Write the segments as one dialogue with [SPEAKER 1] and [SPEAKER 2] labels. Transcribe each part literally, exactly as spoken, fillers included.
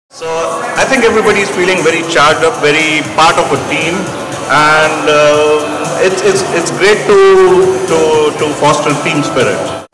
[SPEAKER 1] So I think everybody is feeling very charged up, very part of a team, and uh, it's, it's, it's great to, to, to foster team spirit.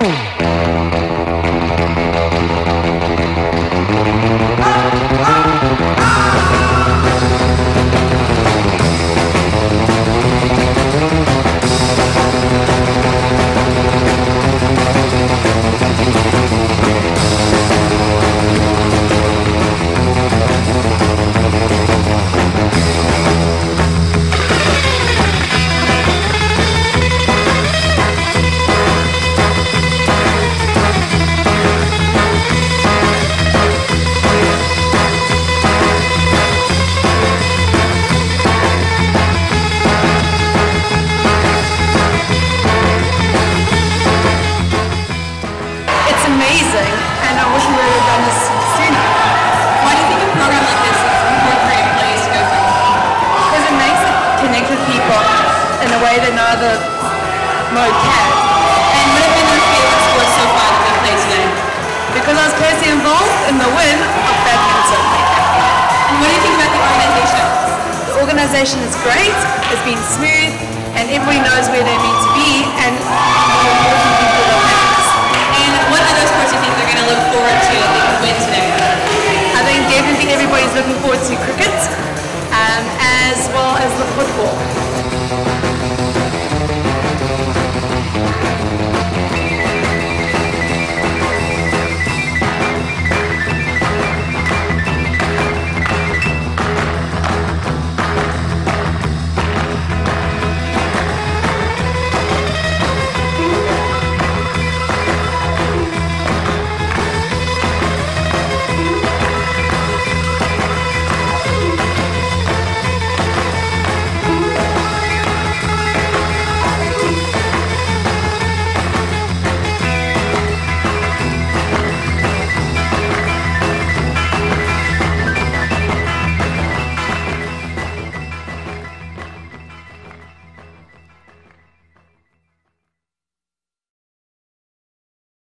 [SPEAKER 2] Amazing, and I wish we would have done this sooner.
[SPEAKER 3] Why do you think a program like this is important for employees to go through?
[SPEAKER 2] Because it makes it connect with people in a way that no other mode can.
[SPEAKER 3] And what have been your favorite sports so far that we played today?
[SPEAKER 2] Because I was personally involved in the win of badminton.
[SPEAKER 3] And what do you think about the organization?
[SPEAKER 2] The organization is great, it's been smooth, and everybody knows where they need to be, and more important people are happiness.
[SPEAKER 3] And what other sports do you think they're going to look forward to that they can win today?
[SPEAKER 2] I think definitely everybody's looking forward to cricket, um, as well as the football.